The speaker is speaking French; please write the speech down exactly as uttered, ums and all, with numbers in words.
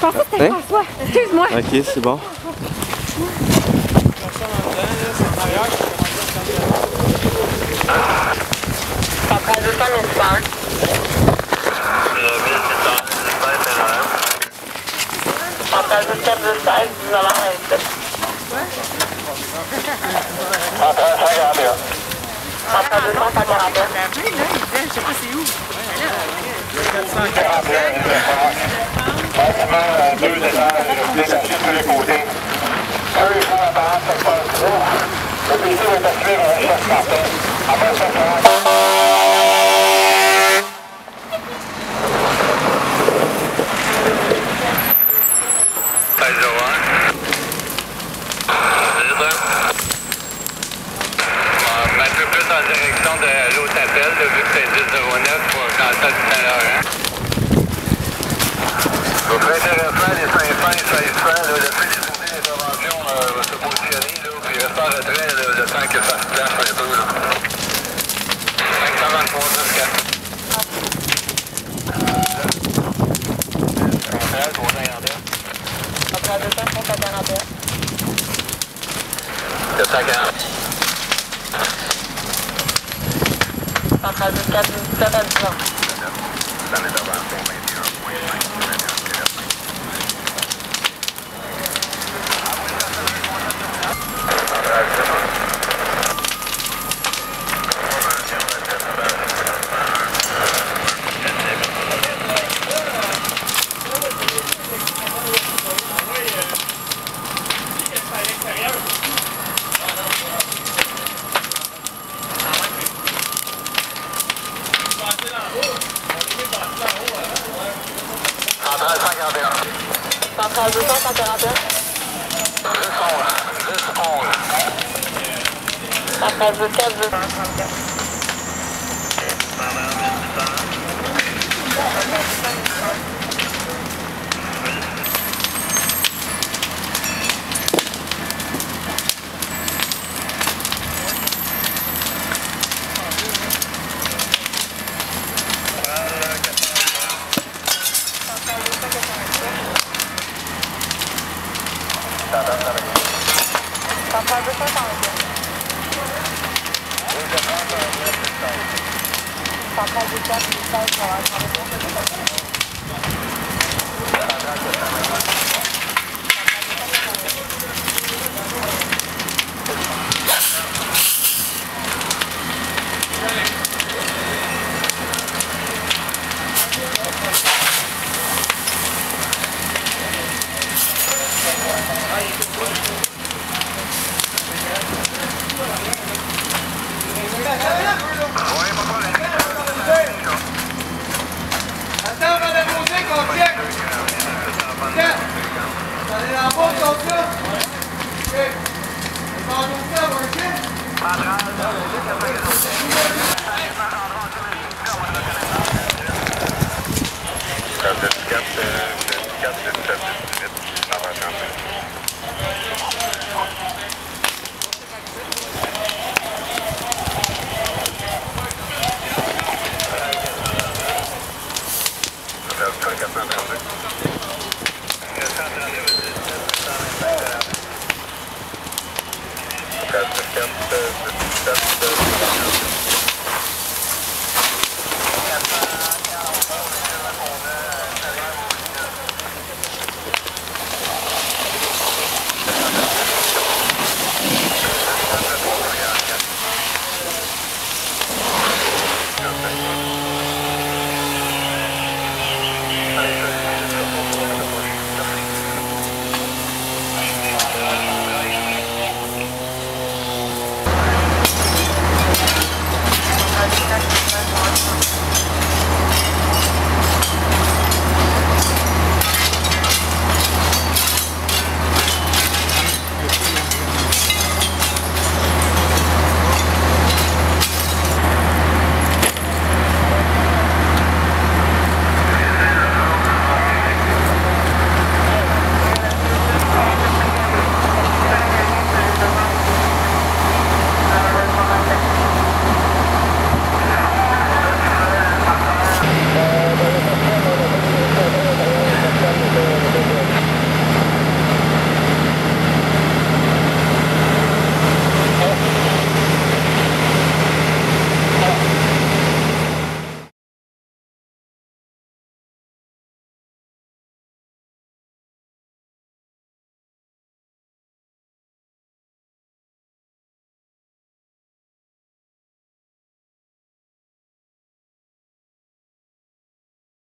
pensais que c'était François. Excuse-moi. Ok, c'est bon. Centrale deux cents mille cent. Centrale deux quatre deux seize, dix-neuf heures vingt-sept. Centrale cent quarante et un. Centrale deux cents, cent quarante et un. Je sais pas c'est où. quatre cent quarante et un. Bâtiment deux étages, détaché de tous les côtés. Eux, ils font la parade, ça se passe trop. Le P C va t'assurer à la chasse Martin. Après ça, quarante. En direction de l'Haute-Appel, vu que c'est dix zéro neuf pour Cantal du Saint-Laurent. Donc l'intéressant, les cinq cents et seize cents, le fait des unités d'intervention va se positionner, là, puis rester en retrait là, le temps que ça se place un peu. Là. cinq cent vingt-trois dix quatre. Centrale, trois cent quarante et un. Centrale deux cents, trois cent quarante et un. quatre cent quarante. Centrale deux quatre dix-sept à dix-neuf. Dans l'intervention vingt et un point cinq. Centrale cent quarante et un. Centrale deux cents, cent quarante et un. dix onze. dix onze. Centrale deux quatre, deux cent trente-quatre. Centrale deux cent quarante et un. Centrale deux quatre, dix-sept,